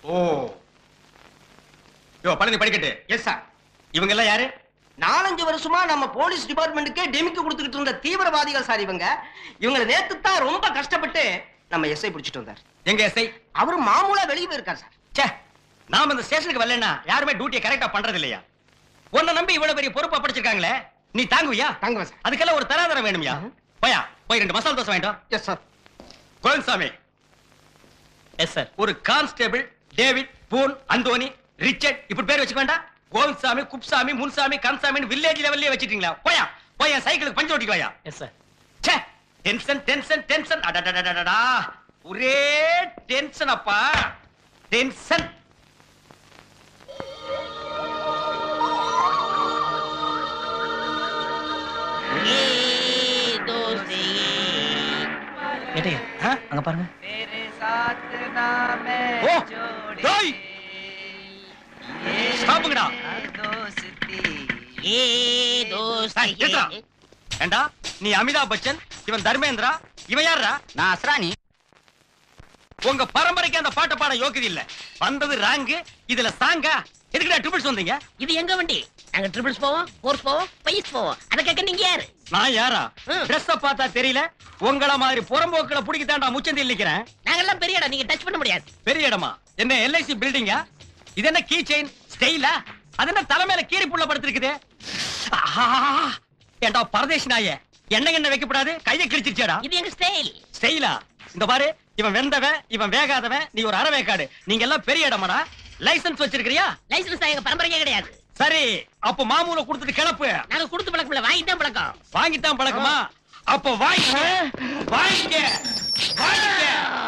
ஓ யோ பழனி படிக்கட்டு. Yes sir. இவங்க எல்லாம் யாரு? 4-5 வருஷமா நம்ம போலீஸ் டிபார்ட்மெண்ட்டுக்கே டெமிக்கு கொடுத்துக்கிட்டு இருந்த தீவிரவாதிகள் சார் இவங்க. இவங்களை நேத்து தான் ரொம்ப கஷ்டப்பட்டு நம்ம எஸ்ஐ பிடிச்சிட்டு வந்தார். எங்க எஸ்ஐ? அவரு மாமூலா வெளியே போயிருக்கார் சார். ச்சே, நாம இந்த ஸ்டேஷனுக்கு வரலன்னா யாருமே டியூட்டியை கரெக்டா பண்றது இல்லையா? உன்னை நம்பி இவ்வளவு பெரிய பொறுப்பா படிச்சிருக்காங்களே, நீ தாங்குவியா? தாங்குவேன் சார். அதுக்கெல்லாம் ஒரு தராதரம் வேணும்யா. போயா போய் 2 மசாலா தோசை வாங்கிட்டோம். Yes sir. Govindasamy. Yes sir. ஒரு constable David, Boon, Anthony, Richard இப்படி பேர் வச்சுக்க வேண்டாம். கோவிந்தசாமி, குப்சாமி, முன்சாமி, கன்சாமி வில்லேஜ் லெவல்லயே வச்சிட்டீங்களா? போயா போய் சைக்கிளுக்கு பஞ்சு ஓட்டிக்கு வாயா. Yes sir. ச்சே, டென்ஷன் டென்ஷன் டென்ஷன். அடடடடடா, ஒரே டென்ஷன் அப்பா, டென்ஷன். அங்க பாருங்க. ஓ டேய், ஸ்டாப்புங்கடா. ஏண்டா நீ அமிதாப் பச்சன், இவன் தர்மேந்திரா, இவன் யாரா? நான் அஸ்ரானி. உங்க பரம்பரைக்கு அந்த பாட்டை பாட யோக்கியது இல்ல. வந்தது ராங்கு, இதுல சாங்கா? எதுக்குடா ட்ரிபிள்ஸ் வந்தீங்க? இது எங்க வண்டி? நாங்க ட்ரிபிள்ஸ் போவோம், ஃபோர்ஸ் போவோம், பைஸ் போவோம். அத கேக்க நீங்க யாரு? நான் யாரா? ட்ரெஸ்ஸ பார்த்தா தெரியல. உங்கள மாதிரி புறம்போக்குல புடிக்கி தாண்டா முச்சந்தில் நிக்கிறேன். நாங்க எல்லாம் பெரிய இடம், நீங்க டச் பண்ண முடியாது. பெரிய இடமா? என்ன எல்ஐசி பில்டிங்கா? இது என்ன கீ செயின் ஸ்டைலா? அது என்ன தலைமையில கீரி புள்ள படுத்திருக்குது? ஏண்டா பரதேசி நாயே, என்ன வைக்கப்படாது, கையை கிழிச்சிருச்சேடா. இது எங்க ஸ்டைல். ஸ்டைலா? இந்த பாரு, இவன் வெந்தவன், இவன் வேகாதவன், நீ ஒரு அரவேக்காடு. நீங்க எல்லாம் பெரிய இடமாடா. லைசென்ஸ் வச்சிருக்கியா? லைசென்ஸ் எங்க பரம்பரையே கிடையாது. சரி, அப்ப மாமூல கொடுத்துட்டு கிளப்பு. நாங்க கொடுத்து பழக்கம் இல்ல, வாங்கிதான் பழக்கம். வாங்கித்தான் பழக்கமா? அப்ப வாங்கிக்க வாங்கிக்க வாங்கிக்க.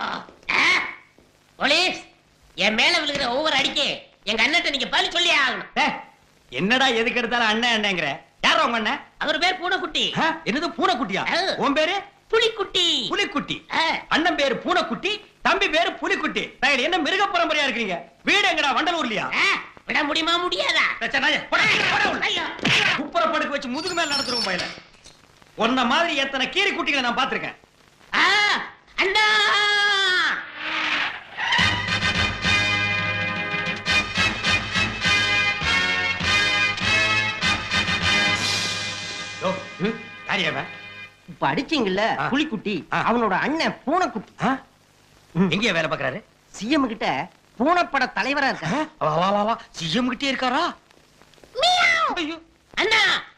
போலீஸ், என் மேல விழுகிற ஒவ்வொரு அடிக்கு எங்க அண்ணன் நீங்க பதில் சொல்லி ஆகணும். என்னடா எதுக்கு எடுத்தாலும் அண்ணன் அண்ணங்கிற? யாரா உங்க அண்ணன்? அவர் பேர் பூனைக்குட்டி. என்னது பூனைக்குட்டியா? உன் பேரு? புலிக்குட்டி. புலிக்குட்டி. அண்ணன் பேரு பூனைக்குட்டி, தம்பி பேரு புலிக்குட்டி. என்ன மிருக பரம்பரையா இருக்கீங்க? வீடு எங்கடா? வண்டலூர்லயா? விட முடியுமா முடியாதா? குப்பரை படுக்க வச்சு முதுகு மேல நடத்துறோம் பையல. உன்ன மாதிரி எத்தனை கீரி குட்டிகளை நான் பாத்திருக்கேன். அண்ணா இப்ப அடிச்சீங்கல்ல புலிக்குட்டி, அவனோட அண்ணன் பூனைக்குட்டி. எங்கேயா வேலை பாக்குறாரு? சிஎம் கிட்ட பூனைப்பட தலைவரா இருக்க. சிஎம் கிட்டே இருக்காரா? அண்ணா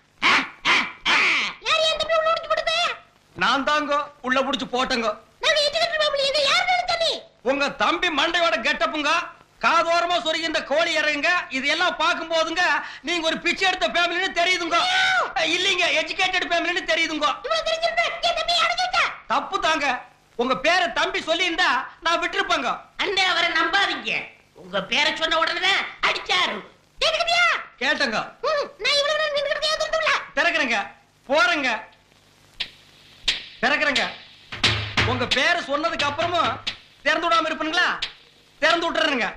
நான் தாங்க உள்ள புடிச்சு போட்டங்க. உங்க தம்பி மண்டையோட கெட்டப்புங்க, காதோரமா சொருகி இந்த கோழி இறங்குங்க. இது எல்லாம் பார்க்கும் போதுங்க நீங்க ஒரு பிச்சை எடுத்த ஃபேமிலின்னு தெரியுதுங்க. இல்லீங்க, எஜுகேட்டட் ஃபேமிலின்னு தெரியுதுங்க. தப்பு தாங்க. உங்க பேரை தம்பி சொல்லி இருந்தா நான் விட்டுருப்பேங்க. அண்ணே அவரை நம்பாதீங்க. உங்க பேரை சொன்ன உடனே அடிச்சாரு. கேட்டங்க. திறக்கிறேங்க, போறேங்க, திறக்கிறேங்க. உங்க பேரை சொன்னதுக்கு அப்புறமும் திறந்து விடாம இருப்பீங்களா? திறந்து விட்டுறேங்க.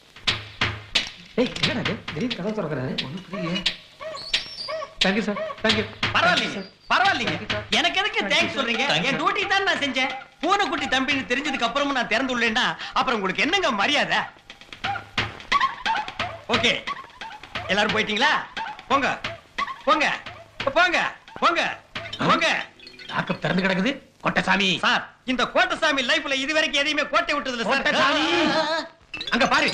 பரவாயில்லைங்க, பரவாயில்லைங்க. எனக்கு எதுக்கு தேங்க்ஸ் சொல்றீங்க? என் டியூட்டி தான் நான் செஞ்சேன். பூனைக்குட்டி தம்பின்னு தெரிஞ்சதுக்கு அப்புறமும் நான் திறந்து விடலன்னா அப்புறம் உங்களுக்கு என்னங்க மரியாதை? ஓகே, எல்லாரும் போயிட்டீங்களா? போங்க போங்க போங்க போங்க போங்க. லாக்கப் திறந்து கிடக்குது. கோட்டசாமி சார், இந்த கோட்டசாமி லைஃப்ல இதுவரைக்கும் எதையுமே கோட்டை விட்டது இல்ல சார். அங்க பாரு,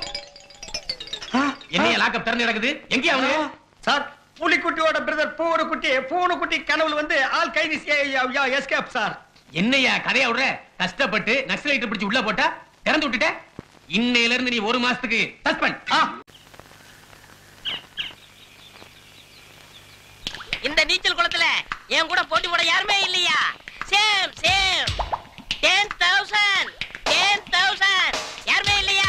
என்னைய லாக்கப் திறந்து கிடக்குது. எங்கயா அவனு? சார், புலிக்குட்டியோட பிரதர் பூனைக்குட்டி கனவுல வந்து ஆல் கைதி எஸ்கேப் சார். என்னையா கதையா விடுற? கஷ்டப்பட்டு நக்சலைட் பிடிச்சு உள்ள போட்டா திறந்து விட்டுட்ட. இன்னையில இருந்து நீ 1 மாசத்துக்கு சஸ்பெண்ட். இந்த நீச்சல் குளத்துல என் கூட போட்டி போட யாருமே இல்லையா? சேம் சேம் 10,000 யாருமே இல்லையா?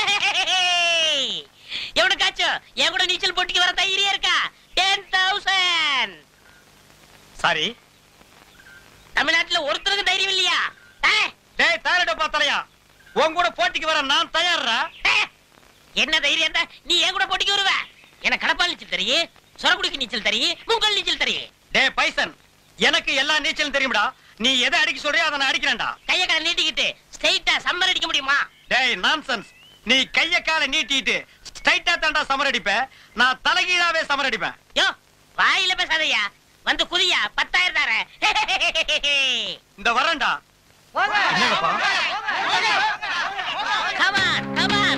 எவனுக்காச்சும் என் கூட நீச்சல் போட்டிக்கு வர தைரியம் இருக்கா? 10,000. சாரி, தமிழ்நாட்டுல ஒருத்தருக்கு தைரியம் இல்லையா? டேய் தாரடப்பா தலையா, உன் கூட போட்டிக்கு வர நான் தயாரா. என்ன தைரியம் தான் நீ என் கூட போட்டிக்கு வருவ? எனக்கு கடப்பால் நீச்சல் தெரியும், சொரக்குடிக்கு நீச்சல் தெரியும், மூங்கல் நீச்சல் தெரியும். டேய் பைசன், எனக்கு எல்லா நீச்சலும் தெரியும்டா. நீ எதை அடிக்க சொல்றியோ அதை நான் அடிக்கிறேன்டா. கைய கால நீட்டிக்கிட்டு ஸ்ட்ரைட்டா சம்மர் அடிக்க முடியுமா? டேய் நான்சென்ஸ், நீ கைய கால நீட்டிட்டு ஸ்ட்ரைட்டா தாண்டா சமரடிப்ப, நான் தலைகீழாவே சமரடிப்பேன். யோ வாயில பேசாதயா, வந்து குதியா 10,000 தரேன். இந்த வரேன்டா. என்னப்பா? Come on, come on.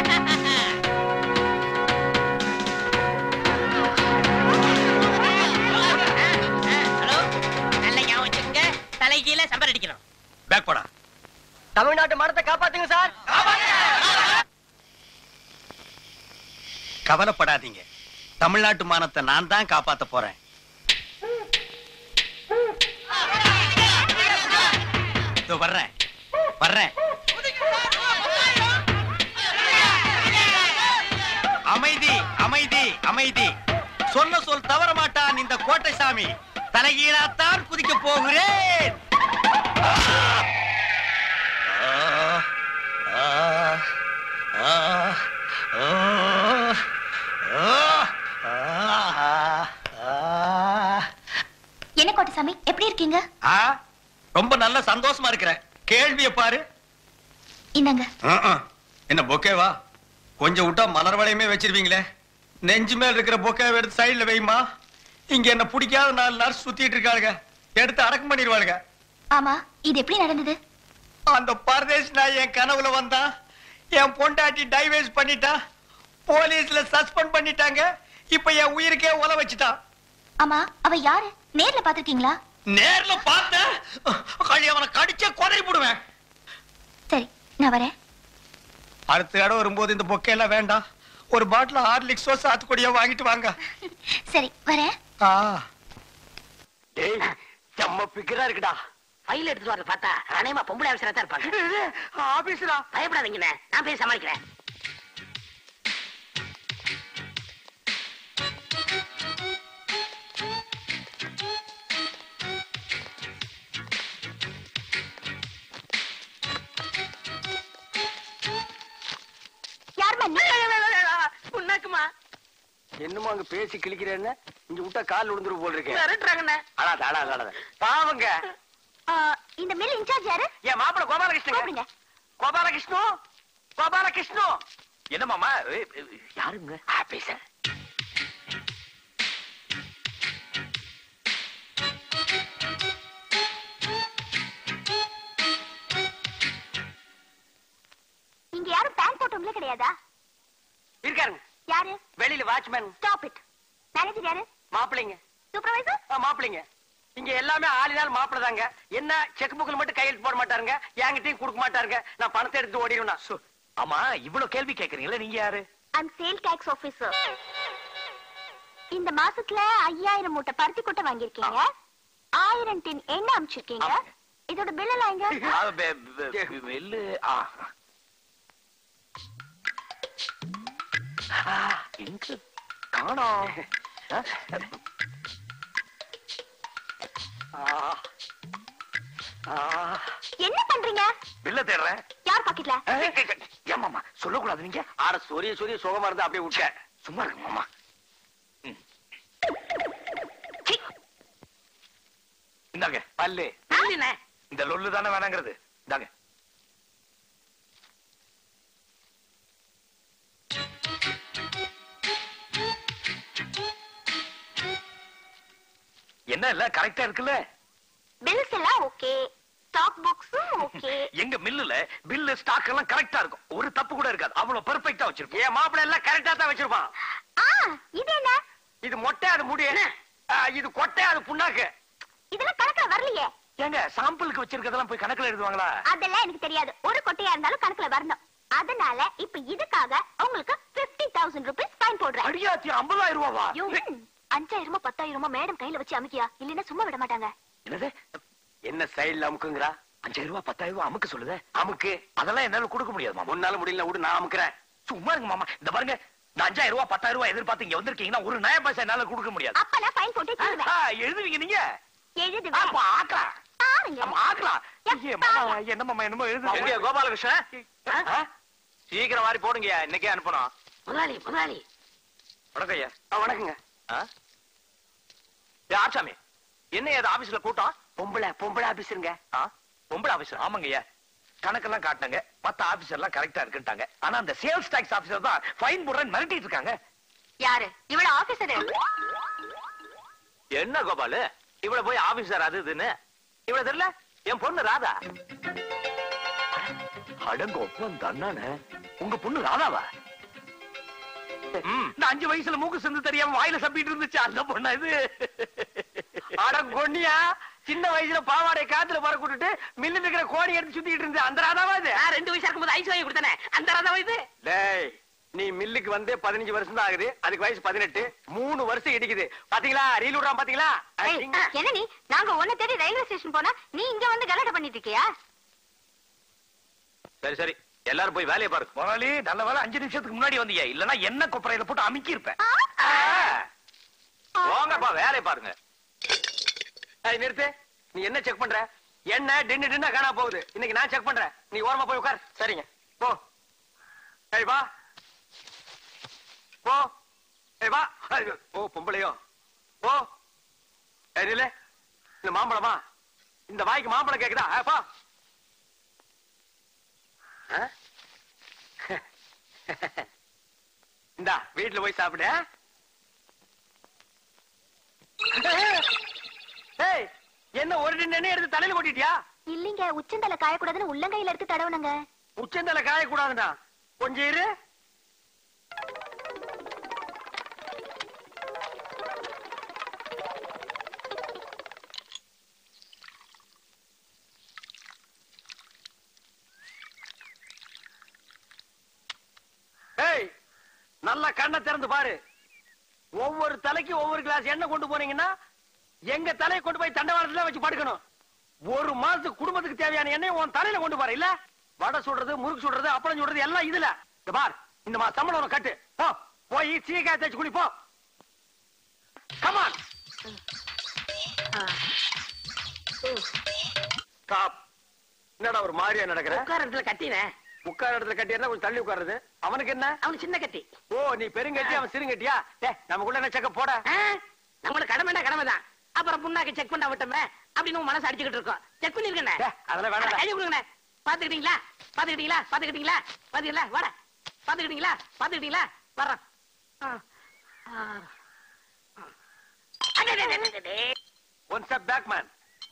Hello, நல்ல ஞாபகம் வச்சுக்கங்க, தலைகீழ சம்பரடிக்கணும். பேக் போடா. தமிழ்நாட்டு மரத்தை காப்பாத்துங்க சார். கவலைப்படாதீங்க, தமிழ்நாட்டு மானத்தை நான் தான் காப்பாத்த போறேன். இதோ வர்றேன் வர்றேன். அமைதி அமைதி அமைதி. சொன்ன சொல் தவற மாட்டான் இந்த கோட்டை சாமி. தலைகீழாத்தான் குதிக்க போகிறேன். என்ன கோட்டசாமி, எப்படி இருக்கீங்க? ரொம்ப நல்ல சந்தோஷமா இருக்கிறேன். கேள்விய பாரு. இந்தாங்க. என்ன பொக்கேவா? கொஞ்சம் விட்டா மலர் வளையமே வச்சிருவீங்களே. நெஞ்சு மேல இருக்கிற பொக்கேவை எடுத்து சைடுல வைமா. இங்க என்ன பிடிக்காத 4 நர்ஸ் சுத்திட்டு இருக்காளுங்க, எடுத்து அடக்கம் பண்ணிடுவாளுங்க. ஆமா, இது எப்படி நடந்தது? அந்த பரதேஷ் நான் என் கனவுல வந்தா, என் பொண்டாட்டி டைவர்ஸ் பண்ணிட்டா, போலீஸ்ல சஸ்பெண்ட் பண்ணிட்டாங்க. இப்ப என் உயிருக்கே உல வச்சுட்டா. ஆமா, அவ யாரு? நேர்ல பாத்திருக்கீங்களா? நேர்ல பார்த்த அவனை கடிச்சே கொதறி போடுவேன். சரி, நான் வரேன். அடுத்த இடம் வரும்போது இந்த பொக்கே எல்லாம் வேண்டாம். ஒரு பாட்டில் ஹார்லிக்ஸோ சாத்துக்குடியோ வாங்கிட்டு வாங்க. சரி, வரேன். டேய், செம்ம பிக்கரா இருக்குடா. ஃபைல் எடுத்துட்டு வர பார்த்தா அநேகமா பொம்பளை ஆபீசரா தான் இருப்பாங்க. ஆபீஸ்ரா. பயப்படாதீங்கண்ணே, நான் போய் சமாளிக்கிறேன். உன்னாக்குமா என்னமோ அங்க பேசி கிழிக்கிறேன்னு இங்க விட்டா கால் விழுந்துரு போல் இருக்கேன். மிரட்டுறாங்கண்ணே. பாவங்க. இந்த மில் இன்சார்ஜ் யாரு? என் மாப்பிள கோபாலகிருஷ்ணன். கோபாலகிருஷ்ணு கோபாலகிருஷ்ணு. என்ன மாமா? யாருங்க? ஆபீசர். இங்க யாரும் பேங்க் போட்டவங்களே கிடையாதா? இருக்காருங்க. யாரு? வெளியில வாட்ச்மேன். Stop it. மேனேஜர் யாரு? மாப்பிளைங்க. சூப்பர்வைசர்? மாப்பிளைங்க. இங்க எல்லாமே ஆளினால் மாப்பிள தாங்க. என்ன செக் புக்ல மட்டும் கையெழுத்து போட மாட்டாருங்க, என்கிட்டயும் கொடுக்க மாட்டாருங்க. நான் பணத்தை எடுத்து ஓடிடுவேன். ஆமா, இவ்வளவு கேள்வி கேக்குறீங்களா? நீங்க யாரு? I'm sale tax officer. இந்த மாசத்துல 5000 மூட்டை பருத்தி கொட்டை வாங்கிருக்கீங்க, 1000 டின் எண்ணெய் அனுப்பிச்சிருக்கீங்க. இதோட பில் எல்லாம் எங்க? வெள்ளு எங்க காணோம்? என்ன பண்றீங்க? பில்ல தேடுறேன். யார் பாக்கெட்ல? ஏமாமா சொல்லக்கூடாது. நீங்க ஆட சொரிய சொரிய சுகமா இருந்தா அப்படியே விட்ட. சும்மா இருக்கு மாமா. இந்தாங்க பல்லு. இந்த லொல்லு தானே வேணாங்கிறது. இந்தாங்க. என்ன இல்ல கரெக்டா இருக்குல்ல? பில்ஸ் எல்லாம் ஓகே, ஸ்டாக் புக்ஸும் ஓகே. எங்க மில்லுல பில்லு ஸ்டாக் எல்லாம் கரெக்டா இருக்கும், ஒரு தப்பு கூட இருக்காது. அவ்வளவு பெர்ஃபெக்ட்டா வச்சிருப்போம். என் மாப்பிள்ளை எல்லாம் கரெக்டா தான் வச்சிருப்பான். இது என்ன? இது மொட்டை, அது முடி. இது கொட்டை, அது புண்ணாக்கு. இதெல்லாம் கணக்குல வரலையே. ஏங்க சாம்பிளுக்கு வச்சிருக்கதெல்லாம் போய் கணக்குல எழுதுவாங்களா? அதெல்லாம் எனக்கு தெரியாது. ஒரு கொட்டையா இருந்தாலும் கணக்குல வரணும். அதனால இப்ப இதுக்காக உங்களுக்கு 50,000 ரூபாய் ஃபைன் போடுறேன். அடியாத்தி 50,000 ரூபாவா? 5,000 10,000 மேடம் கையில வச்சு அமுக்கியா, இல்லன்னா சும்மா விட மாட்டாங்க. என்னது? என்ன சைடுல அமுக்குங்கறா? 5,000 10,000 அமுக்கு சொல்லுதே. அமுக்கு. அதெல்லாம் என்னால கொடுக்க முடியாது மாமா. உன்னால முடியல, விடு, நான் அமுக்குறேன். சும்மா இருங்க மாமா. இந்த பாருங்க, இந்த 5,000 10,000 எதிர்பார்த்து இங்க வந்திருக்கீங்கன்னா ஒரு நய பைசா என்னால கொடுக்க முடியாது. அப்ப நான் ஃபைன் போட்டு தருவேன். எழுதுவீங்க நீங்க? எழுதுவேன். அப்ப ஆக்கலாம். பாருங்க. ஆக்கலாம். என்ன மாமா என்னமோ எழுதுங்க. கோபாலகிருஷ்ணன் சீக்கிரம் வாரி போடுங்க, இன்னைக்கே அனுப்பணும். முதலாளி முதலாளி. வணக்கம் ஐயா. வணக்கங்க. ஆச்சாமி, என்ன ஆபீஸ்ல கூட்டம்? பொம்பளை ஆபீஸருங்க. பொம்பளை ஆபீஸ்? ஆமாங்க ஐயா. கணக்கெல்லாம் காட்டினாங்க. மத்த ஆபீசர் எல்லாம் கரெக்டா இருக்குட்டாங்க. ஆனா அந்த சேல்ஸ் டாக்ஸ் ஆபீசர் தான் ஃபைன் போடுறேன்னு மிரட்டிட்டு இருக்காங்க. யாரு இவள ஆபீசர்? என்ன கோபாலு இவள போய் ஆபீசர் அது இதுன்னு இவள தெரியல? என் பொண்ணு ராதா. அடங்கொப்பம் தண்ணானே உங்க பொண்ணு ராதாவா? இந்த 5 வயசுல மூக்கு சிந்து தெரியாம வாயில சப்பிட்டு இருந்துச்சு அந்த பொண்ணா இது? அடங்கொன்னியா சின்ன வயசுல பாவாடை காத்துல பறக்கூட்டு மில்லு இருக்கிற கோடி எடுத்து சுத்திட்டு இருந்த அந்த ராதாவா இது? 2 வயசா இருக்கும்போது ஐஸ் வாங்கி கொடுத்தானே அந்த ராதாவா இது? டேய் நீ மில்லுக்கு வந்து 15 வருஷம் தான் ஆகுது. அதுக்கு வயசு 18. 3 வருஷம் இடிக்குது. பாத்தீங்களா? ரீல் விடுறான் பாத்தீங்களா? என்ன நீ நாங்க உன்னை தேடி ரயில்வே ஸ்டேஷன் போனா நீ இங்க வந்து கலாட்டை பண்ணிட்டு இருக்கியா? சரி சரி எல்லாரும் போய் வேலையை பாருங்க. முதலாளி நல்ல வேலை 5 நிமிஷத்துக்கு முன்னாடி வந்தீங்க. இல்லன்னா என்ன கொப்பரையில போட்டு அமுக்கி இருப்பேன். போங்கப்பா வேலையை பாருங்க. நிறுத்து. நீ என்ன செக் பண்ற? என்ன டின்னு காணா போகுது. இன்னைக்கு நான் செக் பண்றேன். நீ ஓரமா போய் உட்கார். சரிங்க போ. ஏய் வா போ. ஏய் வா. ஓ பொம்பளையோ போ. ஏய் நில்லு. இந்த மாம்பழமா? இந்த வாய்க்கு மாம்பழம் கேக்குதா? போ. இந்தா வீட்டுல போய் சாப்பிடு. ஏய் என்ன ஒரு டின்னு எடுத்து தலையில கொட்டிட்டியா? இல்லீங்க உச்சந்தலை காயக்கூடாதுன்னு உள்ளங்கையில எடுத்து தடவுனங்க. உச்சந்தலை காயக்கூடாதுடா. கொஞ்சம் இரு. ஏய் நல்லா கண்ணை திறந்து பாரு. ஒவ்வொரு தலைக்கு ஒவ்வொரு கிளாஸ் எண்ணெய் கொண்டு போனீங்கன்னா எங்க தலையை கொண்டு போய் தண்டவாளத்துல வச்சு படுக்கணும். ஒரு மாசத்துக்கு குடும்பத்துக்கு தேவையான எண்ணெய் உன் தலையில கொண்டு பாரு. இல்ல வடை சுடுறது முறுக்கு சுடுறது அப்பளம் சுடுறது எல்லாம் இதுல. இந்த பார் இந்த மா சம்பளம் கட்டு. போ போய் சீக்காய் தேய்ச்சி குடி போ. Come on stop. என்னடா ஒரு மாதிரியா நடக்கிற? உட்கார இடத்துல கட்டினே. உட்கார இடத்துல கட்டியா கொஞ்சம் தள்ளி உட்காருது. அவனுக்கு என்ன? அவன் சின்ன கட்டி. ஓ நீ பெருங்கட்டி அவன் சிறுங்கட்டியா? நமக்குள்ள என்ன செக்க போட? நம்மளுக்கு கடமைனா கடமைதான். அப்புறம் புண்ணாக்கு செக் பண்ண விட்டோமே அப்படின்னு மனசு அடிச்சுக்கிட்டு இருக்கோம். செக் பண்ணிருக்கேன். அதெல்லாம் வேணாம். கையை கொடுங்க. பாத்துக்கிட்டீங்களா? பாத்துக்கிட்டீங்களா? பாத்துக்கிட்டீங்களா? பாத்தீங்களா? வாடா. பாத்துக்கிட்டீங்களா? பாத்துக்கிட்டீங்களா? வர்றோம். One step back man.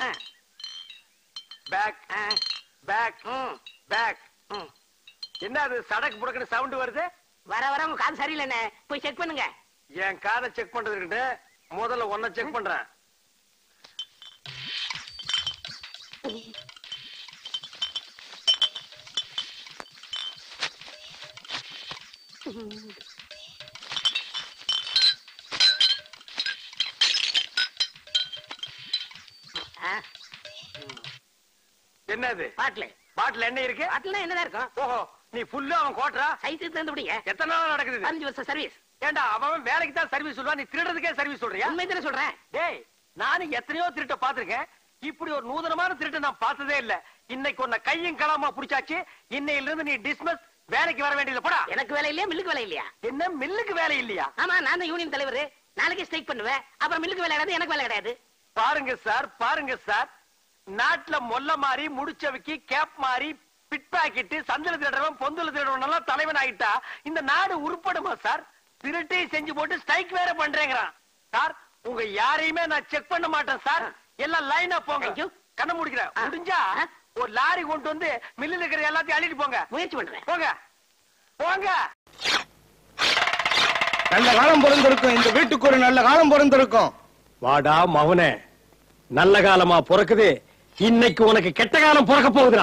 Back back back. என்ன அது சடக்கு புடக்குன்னு சவுண்ட் வருது? வர வர உங்க காது சரியில்லைண்ணே. போய் செக் பண்ணுங்க. என் காதை செக் பண்றதுக்கிட்ட முதல்ல ஒன்ன செக் பண்றேன். என்னது? பாட்டில் பாட்டில் என்ன இருக்கு? பாட்டில் என்னதான் இருக்கும்? ஓஹோ நீ ஃபுல்லா அவன் கோட்டரா சைஸ் தந்து விடுங்க. எத்தனை நாள் நடக்குது? 5 வருஷம் சர்வீஸ். ஏண்டா அவன் வேலைக்கு தான் சர்வீஸ் சொல்லுவான். நீ திருடுறதுக்கே சர்வீஸ் சொல்றியா? உண்மை தானே சொல்றேன். டேய் நானும் எத்தனையோ திருட்ட பாத்திருக்கேன். இப்படி ஒரு நூதனமான திருட்டு நான் பார்த்ததே இல்ல. இன்னைக்கு உன்னை கையும் களமா புடிச்சாச்சு. இன்னையில இருந்து நீ டிஸ்மிஸ். வேலைக்கு வர வேண்டியது போடா. எனக்கு வேலை இல்லையா? மில்லுக்கு வேலை இல்லையா? என்ன மில்லுக்கு வேலை இல்லையா? ஆமா நான் தான் யூனியன் தலைவர். நாளைக்கே ஸ்ட்ரைக் பண்ணுவேன். அப்புறம் மில்லுக்கு வேலை கிடையாது, எனக்கு வேலை கிடையாது. பாருங்க சார் பாருங்க சார். நாட்டுல மொல்ல மாறி முடிச்சவைக்கு கேப் மாறி பிட் பாக்கெட் சந்தில திருடுறவன் பொந்துல திருடுறவன் எல்லாம் தலைவன் ஆயிட்டா இந்த நாடு உருப்படுமா சார்? திருட்டை செஞ்சு போட்டு ஸ்ட்ரைக் வேற பண்றேங்கிறான் சார். உங்க யாரையுமே நான் செக் பண்ண மாட்டேன் சார். எல்லாம் லைனா போங்க. கண்ண முடிக்கிறேன். முடிஞ்சா ஒரு லாரி கொண்டு வந்து மில்லுல இருக்கிற எல்லாத்தையும் அள்ளிட்டு போங்க. முயற்சி பண்றேன். போங்க போங்க. நல்ல காலம் பிறந்திருக்கும். இந்த வீட்டுக்கு ஒரு நல்ல காலம் பிறந்திருக்கும். வாடா மவனே, நல்ல காலமா பிறக்குது. இன்னைக்கு உனக்கு கெட்ட காலம் பிறக்க போகுதுடா.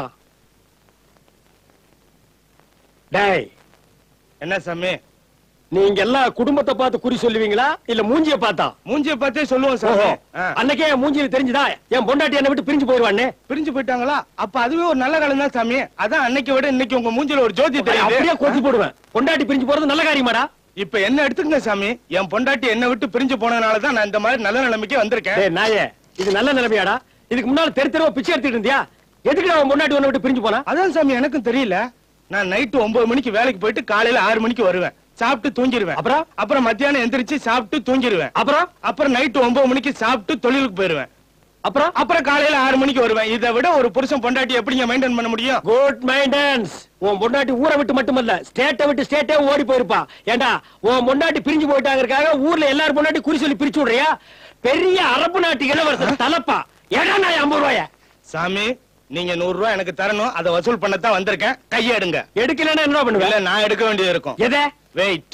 டேய் என்ன சாமி? நீங்க எல்லாம் குடும்பத்தை பார்த்து குறி சொல்லுவீங்களா இல்ல மூஞ்சிய பார்த்தா? மூஞ்சிய பார்த்தே சொல்லுவோம் சாமி. அன்னைக்கே மூஞ்சியில தெரிஞ்சுதா என் பொண்டாட்டி என்னை விட்டு பிரிஞ்சு போயிருவானே? பிரிஞ்சு போயிட்டாங்களா? அப்ப அதுவே ஒரு நல்ல காலம் தான் சாமி. அதான் அன்னைக்கு விட இன்னைக்கு உங்க மூஞ்சில ஒரு ஜோதி தெரியும். அப்படியே கொத்தி போடுவேன். பொண்டாட்டி பிரிஞ்சு போறது நல்ல காரியமாடா? இப்ப என்ன எடுத்துக்கங்க சாமி. என் பொண்டாட்டி என்ன விட்டு பிரிஞ்சு போனதுனாலதான் நான் இந்த மாதிரி நல்ல நிலைமைக்கு வந்திருக்கேன். நாயே இது நல்ல நிலைமையாடா? இதுக்கு முன்னால தெரு தெருவா பிச்சை எடுத்துட்டு இருந்தியா? எதுக்கு அவன் பொண்டாட்டி உன்னை விட்டு பிரிஞ்சு போனா? அதான் சாமி எனக்கும் தெரியல. நான் நைட்டு 9 மணிக்கு வேலைக்கு போயிட்டு காலையில 6 மணிக்கு வருவேன். சாப்பிட்டு தூங்கிடுவேன். அப்புறம் மத்தியானம் எந்திரிச்சு சாப்பிட்டு தூங்கிடுவேன். அப்புறம் நைட்டு 9 மணிக்கு சாப்பிட்டு தொழிலுக்கு போயிருவேன். அப்புறம் காலையில 6 மணிக்கு வருவேன். இதை விட ஒரு புருஷன் பொண்டாட்டி எப்படிங்க மெயின்டைன் பண்ண முடியும்? Good maintenance. உன் பொண்டாட்டி ஊரை விட்டு மட்டுமல்ல ஸ்டேட்டை விட்டு ஸ்டேட்டே ஓடி போயிருப்பா. ஏண்டா உன் பொண்டாட்டி பிரிஞ்சு போயிட்டாங்கிறதுக்காக ஊர்ல எல்லாரும் பொண்டாட்டி குறி சொல்லி பிரிச்சு விடுறியா? பெரிய அரபு நாட்டு இளவரசர் தலப்பா. ஏடா நான் 50 ரூபாய சாமி, நீங்க 100 ரூபாய் எனக்கு தரணும். அதை வசூல் பண்ணத்தான் வந்திருக்கேன். கையை எடுங்க. எடுக்கலன்னா என்ன பண்ணுவேன்? இல்ல, நான் எடுக்க வேண்டியது இருக்கும். எதை? வெயிட்.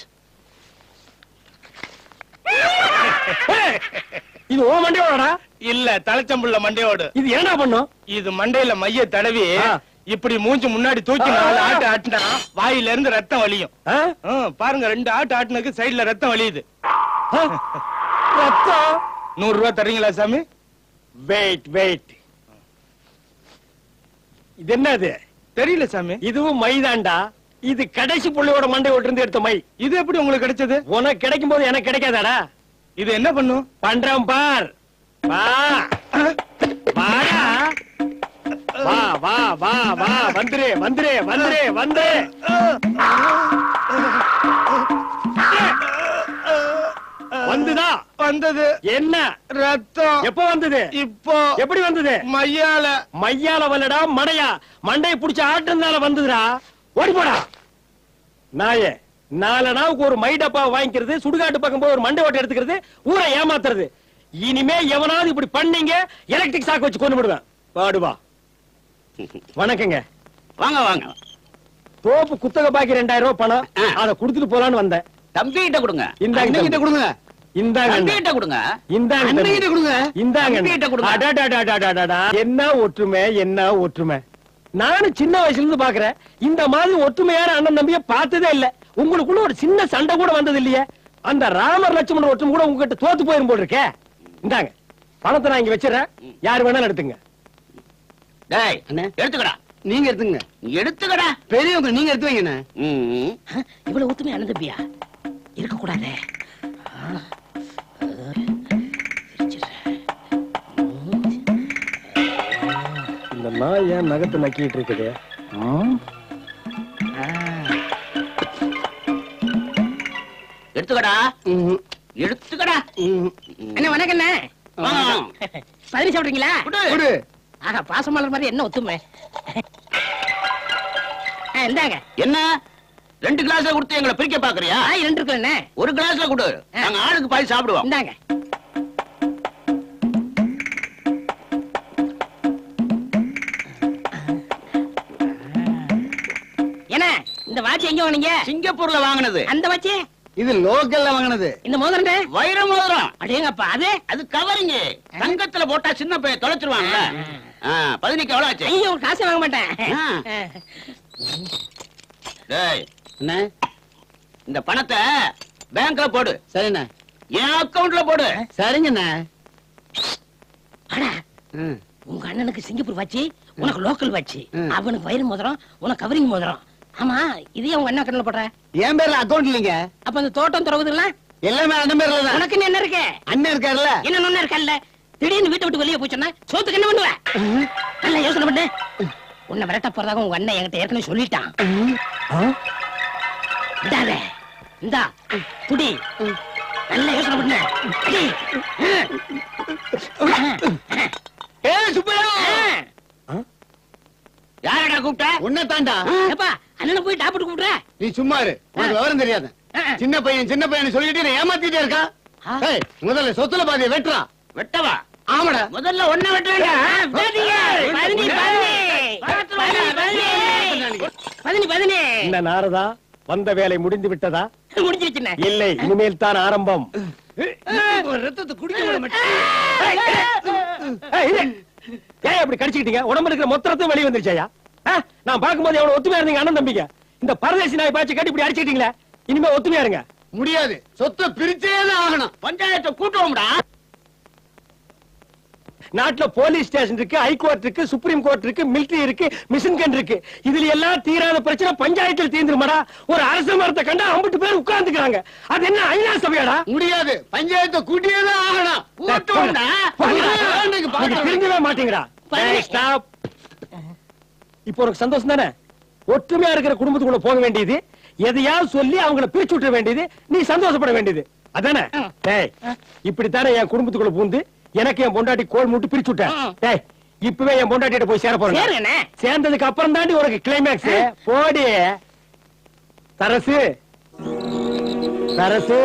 இது ஓ மண்டையோடா? இல்ல, தலைச்சம்புள்ள மண்டையோடு. இது என்ன பண்ணும்? இது மண்டையில மைய தடவி இப்படி மூஞ்சி முன்னாடி தூக்கி 4 ஆட்டு ஆட்டினா வாயில இருந்து ரத்தம் வலியும். பாருங்க, 2 ஆட்டு ஆட்டுனுக்கு சைடுல ரத்தம் வலியுது. ரத்தம். 100 ரூபாய் தர்றீங்களா சாமி? Wait wait. இது என்னது? தெரியல சாமி. இதுவும் மைதாண்டா. இது கடைசி புள்ளையோட மண்டையோட இருந்து எடுத்த மை. இது எப்படி உங்களுக்கு கிடைச்சது? உனக்கு கிடைக்கும் போது எனக்கு கிடைக்காதாடா? இது என்ன பண்ணும்? பண்றேன் பார். வா வாடா. வா வா வா வா. வந்துரு வந்துரு வந்துரு வந்து. வந்துதா? வந்தது. என்ன? ரத்தம். எப்ப வந்தது? இப்போ. எப்படி வந்தது? மையால. மையால வரலடா, மடையா. மண்டையை புடிச்ச ஆட்டுனால வந்ததுடா. ஓடி போடா நாயே. 4 நாவுக்கு ஒரு மை டப்பா வாங்கிக்கிறது, சுடுகாட்டு பக்கம் போய் ஒரு மண்டை ஓட்டை எடுத்துக்கிறது, ஊரை ஏமாத்துறது. இனிமே எவனாவது இப்படி பண்ணீங்க எலக்ட்ரிக் சாக்கு வச்சு கொண்டு விடுவேன். பாடுவா. வணக்கங்க. வாங்க வாங்க. தோப்பு குத்தகை பாக்கி 2000 ரூபாய் பணம். அதை குடுத்துட்டு போலான்னு வந்தேன். தம்பி கிட்ட கொடுங்க. இந்தாங்க கொடுங்க. இந்தாங்க தம்பி கிட்ட கொடுங்க. இந்தாங்க கிட்ட கொடுங்க. இந்தாங்க தம்பி கிட்ட கொடுங்க. அடடடடடடடா. என்ன ஒற்றுமை, என்ன ஒற்றுமை. நானும் சின்ன வயசுல இருந்து பாக்குறேன். இந்த மாதிரி ஒற்றுமையான அண்ணன் தம்பிய பார்த்ததே இல்ல. உங்களுக்குள்ள ஒரு சின்ன சண்டை கூட வந்தது இல்லையே. அந்த ராமர் லட்சுமணன் ஒற்றுமை கூட உங்ககிட்ட தோத்து போயிரும் போல் இருக்கே. இந்தாங்க பணத்தை நான் இங்க வச்சிடறேன். யாரு வேணாலும் எடுத்துங்க. டேய் எடுத்துக்கடா. நீங்க எடுத்துங்க. எடுத்துக்கடா. பெரியவங்க நீங்க எடுத்து வைங்க. இவ்வளவு ஒத்துமை அண்ணன் தம்பியா இருக்க கூடாதே. இந்த நாய் ஏன் நகத்தை நக்கிட்டு இருக்குது? எடுத்துக்கடா. எடுத்துக்கடா. அண்ணா வணக்கம். பதினி சாப்பிடுறீங்களா? குடு. ஆஹா, பாசமலர் மாதிரி என்ன ஒத்துமை. இந்தாங்க. என்ன 2 கிளாஸ்ல கொடுத்து எங்களை பிரிக்க பாக்குறியா? 2 இருக்குல்ல. ஒரு கிளாஸ்ல கொடு. நாங்க ஆளுக்கு பாதி சாப்பிடுவோம். இந்தாங்க. என்ன இந்த வாட்ச் எங்க வாங்குனீங்க? சிங்கப்பூர்ல வாங்குனது. அந்த வாட்ச் இது லோக்கல்ல வாங்குனது. இந்த மோதிரம் வைர மோதிரம். அடேங்கப்பா. அது கவரிங்க. தங்கத்துல போட்டா சின்ன பையன் தொலைச்சிருவாங்கல்ல. 15க்கு எவ்வளவு ஆச்சு? ஐயோ, காசு வாங்க மாட்டேன். டேய் என்ன? இந்த பணத்தை பேங்க்ல போடு. சரிண்ணே. என் அக்கவுண்ட்ல போடு. சரிங்கண்ணே. அடா, உங்க அண்ணனுக்கு சிங்கப்பூர் வாட்சி, உனக்கு லோக்கல் வாட்சி. அவனுக்கு வயிறு மோதிரம், உனக்கு கவரிங் மோதிரம். ஆமா, இதே உங்க அண்ணா கண்ணுல போடுற. என் பேர்ல அக்கவுண்ட் இல்லைங்க. அப்ப அந்த தோட்டம் துறவுதுல்ல எல்லாமே அண்ணன் பேர்ல தான். உனக்கு என்ன இருக்கு? அண்ணன் இருக்காருல்ல. என்ன நொண்ணா இருக்கல்ல. திடீர்னு வீட்டை விட்டு வெளியே போச்சுன்னா சோத்துக்கு என்ன பண்ணுவ? நல்லா யோசனை பண்ணு. உன்னை விரட்ட போறதாக உங்க அண்ணன் என்கிட்ட ஏற்கனவே சொல்லிட்டான். விடாத. இந்தா புடி. நல்ல யோசனை பண்ணு. யாரடா கூப்பிட்ட? உன்னை தாண்டா. ஏப்பா, அண்ணனை போய் டாக்டர் கூப்பிடுற. நீ சும்மா இரு. உனக்கு விவரம் தெரியாது. சின்ன பையன் சின்ன பையன் சொல்லிட்டு நீ ஏமாத்திட்டே இருக்கா. முதல்ல சொத்துல பாதியை வெட்டுறா. வெட்டவா? ஆமாடா. முதல்ல ஒன்ன வெட்டுறா. என்ன நாரதா, வந்த வேலை முடிந்து விட்டதா? முடிஞ்சிருச்சுண்ணே. இல்லை, இனிமேல் தான் ஆரம்பம். ரத்தத்தை குடிக்க விட மாட்டேன். ஏன் அப்படி கடிச்சுக்கிட்டீங்க? உடம்புல இருக்கிற மொத்தத்தையும் வெளியே வந்துருச்சாயா? நான் பார்க்கும்போது எவ்வளவு ஒத்துமையா இருந்தீங்க அண்ணன் தம்பிங்க. இந்த பரதேசி நாய் பாய்ச்சி கட்டி இப்படி அடிச்சுக்கிட்டீங்களே. இனிமே ஒத்துமையா இருங்க. முடியாது. சொத்தை பிரிச்சேதான் ஆகணும். பஞ்சாயத்தை கூட்டுவோம்டா. நாட்டுல போலீஸ் ஸ்டேஷன் இருக்கு, ஹைகோர்ட் இருக்கு, சுப்ரீம் கோர்ட் இருக்கு, மிலிட்டரி இருக்கு, மிஷின் கன் இருக்கு. இதுல எல்லாம் தீராத பிரச்சனை பஞ்சாயத்தில் தீர்ந்துருமாடா. ஒரு அரச மரத்தை கண்டா 50 பேர் உட்கார்ந்துக்கிறாங்க. அது என்ன ஐநா சபையாடா? முடியாது. பஞ்சாயத்தை கூட்டியேதான் ஆகணும். திருந்தவே மாட்டீங்களா? ஸ்டாப். இப்போ உனக்கு சந்தோஷம் தானே? ஒற்றுமையா இருக்கிற குடும்பத்துக்குள்ள போக வேண்டியது, எதையாவது சொல்லி அவங்கள பிரிச்சு விட்டுற வேண்டியது, நீ சந்தோஷப்பட வேண்டியது அதானே? இப்படித்தானே என் குடும்பத்துக்குள்ள பூந்து எனக்கு என் பொண்டாட்டி கோல் மூட்டு பிரிச்சு விட்டேன். டேய் இப்பவே என் பொண்டாட்டிட்ட போய் சேர போறேன். சேர்ந்ததுக்கு அப்புறம் தாண்டி உனக்கு கிளைமேக்ஸ். போடி தரசு தரசு.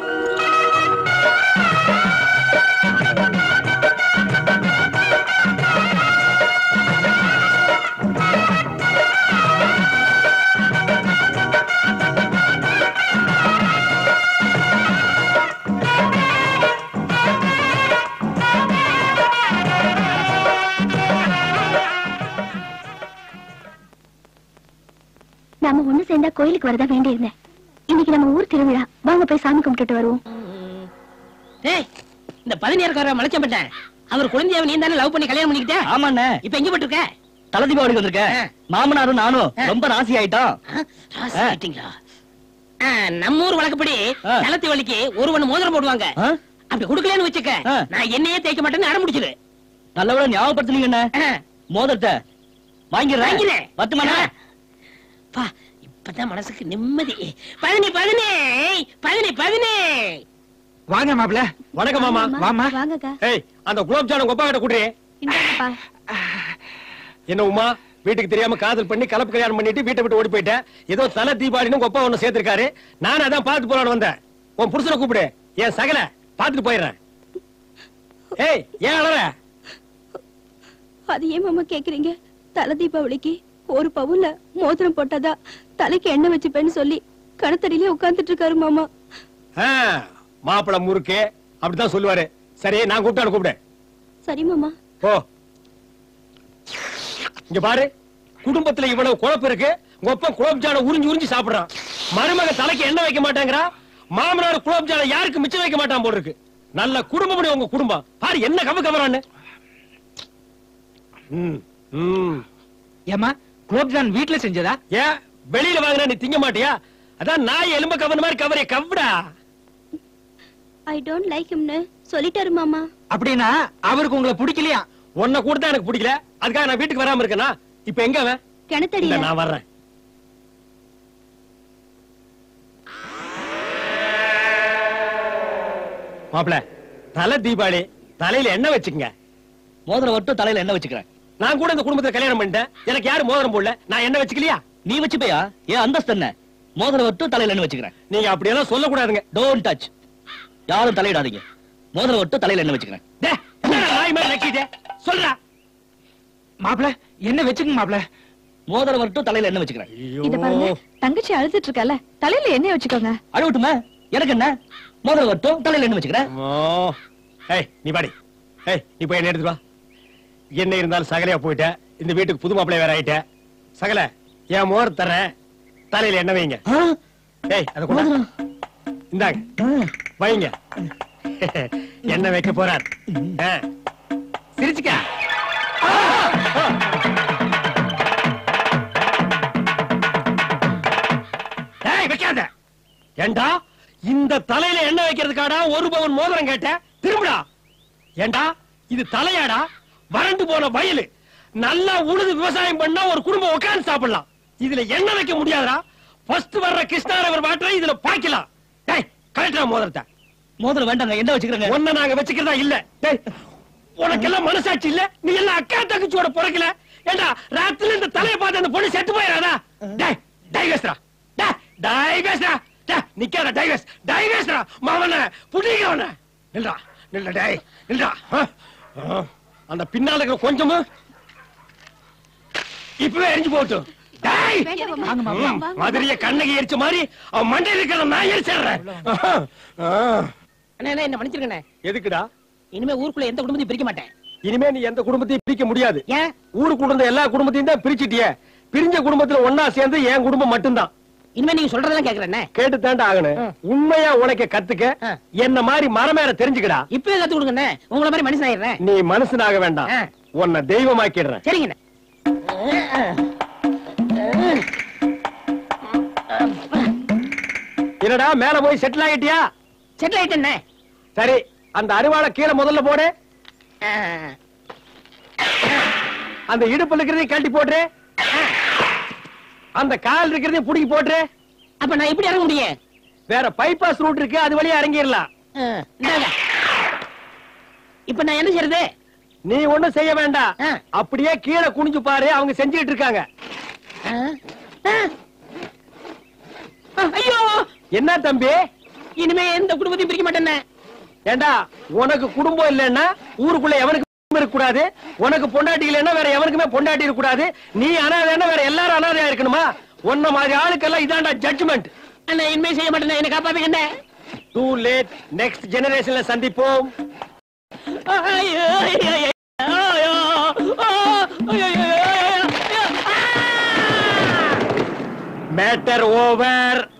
நாம ஒண்ணு சேர்ந்தா கோயிலுக்கு வரதா வேண்டி இருந்தேன். இன்னைக்கு நம்ம ஊர் திருவிழா, வாங்க போய் சாமி கும்பிட்டுட்டு வருவோம். இந்த 17 மலைச்சம்பட்டேன் அவர் குழந்தையாவை நீ தானே லவ் பண்ணி கல்யாணம் பண்ணிக்கிட்ட? ஆமாண்ணே. இப்ப எங்க போட்டுருக்க? தலை தீபாவளிக்கு வந்திருக்கேன். மாமனாரும் நானும் ரொம்ப ராசி ஆயிட்டோம். நம்ம ஊர் வழக்கப்படி தலை தீபாவளிக்கு ஒருவன் மோதிரம் போடுவாங்க. அப்படி குடுக்கலன்னு வச்சுக்க நான் என்னையே தேய்க்க மாட்டேன்னு அடம் முடிச்சிரு. நல்லவள ஞாபகப்படுத்துனீங்கண்ணே. மோதிரத்தை வாங்கிறேன். 10 மணி இப்பதான் மனசுக்கு நிம்மதி. 15 வாங்க மாப்ள. வணக்கம் மாமா. வாமா. வாங்கக்கா. ஏய் அந்த குலோப் ஜாமுன் கொப்பா கிட்ட குடுறே. இந்தாங்கப்பா. என்ன உமா வீட்டுக்கு தெரியாம காதல் பண்ணி கலப்பு கல்யாணம் பண்ணிட்டு வீட்டை விட்டு ஓடி போயிட்டேன். ஏதோ தலை தீபாவளின்னு கொப்பா ஒண்ணு சேர்த்திருக்காரு. நான் அதான் பாத்து போலான்னு வந்தேன். உன் புருஷனை கூப்பிடு. என் சகல பாத்துட்டு போயிடுறேன். ஏய் ஏன் அழற? அது ஏன் மாமா கேக்குறீங்க? தலை தீபாவளிக்கு ஒரு பவுன்ல மோதிரம் போட்டதா தலைக்கு எண்ணெய் வச்சுப்பேன்னு சொல்லி கணத்தடியிலே உட்கார்ந்துட்டு இருக்காரு மாமா. மாப்பிள முறுக்கு அப்படித்தான் சொல்லுவாரு. சரி நான் கூப்பிட்டாலும் கூப்பிடு. சரி மாமா. ஓ இங்க பாரு, குடும்பத்துல இவ்வளவு குழப்பம் இருக்கு. ஒப்ப குலோப் ஜான உறிஞ்சு உறிஞ்சு சாப்பிடுறான். மருமக தலைக்கு எண்ணெய் வைக்க மாட்டேங்கிறா. மாமனார் குலோப் ஜான யாருக்கு மிச்சம் வைக்க மாட்டான் போல இருக்கு. நல்ல குடும்பம் உங்க குடும்பம். பாரு என்ன கவ கவரான்னு. ஏமா குலோப் ஜான் வீட்டுல செஞ்சதா? ஏன் வெளியில வாங்கினா நீ திங்க மாட்டியா? அதான் நாய் எலும்ப கவன மாதிரி கவரைய Gowda. I don't like him னு சொல்லிட்டாரு மாமா. அப்படினா அவருக்கு உங்களை பிடிக்கலையா? உன்னை கூட தான் எனக்கு பிடிக்கல. அதுக்காக நான் வீட்டுக்கு வராம இருக்கேனா? இப்போ எங்க அவன்? கிணத்தடியில. நான் வர்றேன். மாப்ள தலை தீபாவளி தலையில எண்ணெய் வச்சுக்கங்க. மோதிரம் மட்டும் தலையில எண்ணெய் வச்சுக்கிறேன். நான் கூட இந்த குடும்பத்தை கல்யாணம் பண்ணிட்டேன். எனக்கு யாரு மோதிரம் போடல. நான் என்ன வச்சுக்கலையா? நீ வச்சுப்பையா? ஏன் அந்தஸ்து என்ன? மோதிரம் மட்டும் தலையில எண்ணெய் வச்சுக்கிறேன். நீங்க அப்படி எல்லாம் சொல்ல கூடாதுங்க. Don't touch. யாரும் தலையிடாதீங்க. மோதிரம் மட்டும் தலையில எண்ணெய் வச்சுக்கிறேன். நாய் மாதிரி நக்கிட்டே சொல்றா. மாப்ள என்ன வச்சுங்க மாப்ள? மோதிரம் மட்டும் தலையில எண்ணெய் வச்சுக்கிறேன். இத பாருங்க, தங்கச்சி அழுதுட்டு இருக்கல, தலையில எண்ணெய் வச்சுக்கோங்க. அழுவட்டுமா? எனக்கு என்ன? மோதிரம் மட்டும் தலையில எண்ணெய் வச்சுக்கிறேன். ஏய் நீ பாடி. ஏய் நீ போய் என்ன எடுத்து வா. என்ன இருந்தாலும் சகலையா போயிட்ட. இந்த வீட்டுக்கு புது மாப்பிள்ளை வேற ஆயிட்ட. சகல என் மோர் தரேன். தலையில எண்ணெய் வைங்க. ஏய் அத கொண்டா. இந்தாங்க வைங்க. எண்ணெய் வைக்க போறார். சிரிச்சுக்க. ஏய் வைக்காத. ஏண்டா இந்த தலையில எண்ணெய் வைக்கிறதுக்காடா 1 பவுன் மோதிரம் கேட்ட? திரும்புடா. ஏண்டா இது தலையாடா? வறண்டு போன வயலு. நல்லா உழுது விவசாயம் பண்ணா ஒரு குடும்பம் உட்கார்ந்து சாப்பிடலாம். இதுல எண்ணெய் வைக்க முடியாதா? ஃபர்ஸ்ட் வர்ற கிருஷ்ணாரவர் வாட்டரை இதுல பாய்க்கலாம். டேய் கரெக்டா மோதிரத்தை. மோதிரம் வேண்டாங்க, எண்ணெய் வச்சுக்கிறேங்க. ஒன்ன நாங்க வச்சுக்கிறதா இல்ல. டேய் உனக்கெல்லாம் மனசாட்சி இல்ல? நீ எல்லாம் அக்கா தங்கச்சியோட பிறக்கல. ஏண்டா ராத்திரில இந்த தலையை பார்த்து அந்த பொண்ணு செத்து போயிடாதா? டேய் டைவர்ஸ்ரா. டேய் டைவர்ஸ்ரா. டேய் நிக்காத டைவர்ஸ். டைவர்ஸ்ரா. மாவன புடிங்கவன. நில்றா. நில்ல டேய். நில்றா. அந்த பின்னால இருக்கிற கொஞ்சமும் இப்பவே எரிஞ்சு போட்டும். டேய் மதுரைய கண்ணகி எரிச்ச மாதிரி அவன் மண்டையில இருக்கிற நான் எரிச்சிடுறேன். அண்ணா என்ன மன்னிச்சிருக்கண்ணே. எதுக்குடா? இனிமே ஊருக்குள்ள எந்த குடும்பத்தையும் பிரிக்க மாட்டேன். இனிமே நீ எந்த குடும்பத்தையும் பிரிக்க முடியாது. ஏன்? ஊருக்குள்ள இருந்த எல்லா குடும்பத்தையும் தான் பிரிச்சிட்டியே. பிரிஞ்ச குடும்பத்துல ஒன்னா சேர்ந்து என் குடும்பம் மட்டும்தான். இனிமே நீங்க சொல்றதெல்லாம் கேக்குறேன். கேட்டு தாண்டா ஆகணும். உண்மையா உனக்கு கத்துக்க என்ன மாதிரி மரமேற தெரிஞ்சுக்கடா. இப்பவே கத்து கொடுங்க. உங்களை மாதிரி மனுஷன் ஆயிடுறேன். நீ மனுஷனாக வேண்டாம், உன்னை தெய்வமாக்கிடுறேன். சரிங்க. என்னடா மேல போய் செட்டில் ஆயிட்டியா? செட்டில் ஆயிட்டேன். சரி அந்த அருவாளை கீழே முதல்ல போடு. அந்த இடுப்புல இருக்கிறதையும் கழட்டி போட்டுரு. அந்த கால் இருக்கிறதையும் புடிக்கி போட்டுரு. அப்ப நான் எப்படி இறங்க முடியும்? வேற பைபாஸ் ரூட் இருக்கு, அது வழியா இறங்கிடலாம். இப்ப நான் என்ன செய்யறது? நீ ஒண்ணும் செய்ய வேண்டாம். அப்படியே கீழே குனிஞ்சு பாரு, அவங்க செஞ்சுட்டு இருக்காங்க. ஐயோ என்ன தம்பி? இனிமே எந்த குடும்பத்தையும் பிரிக்க மாட்டேன்னு. ஏண்டா உனக்கு குடும்பம் இல்லைன்னா ஊருக்குள்ள எவனுக்கு இருக்க கூடாது, உனக்கு பொண்டாட்டி இல்லைன்னா வேற எவனுக்குமே பொண்டாட்டி இருக்க கூடாது, நீ அனாதைன்னா வேற எல்லாரும் அனாதையா இருக்கணுமா? உன்ன மாதிரி ஆளுக்கெல்லாம் இதான்டா ஜட்ஜ்மெண்ட். அண்ணா இனிமே செய்ய மாட்டேன், என்ன காப்பாத்துங்க. டூ லேட், நெக்ஸ்ட் ஜெனரேஷன்ல சந்திப்போம். Matter over.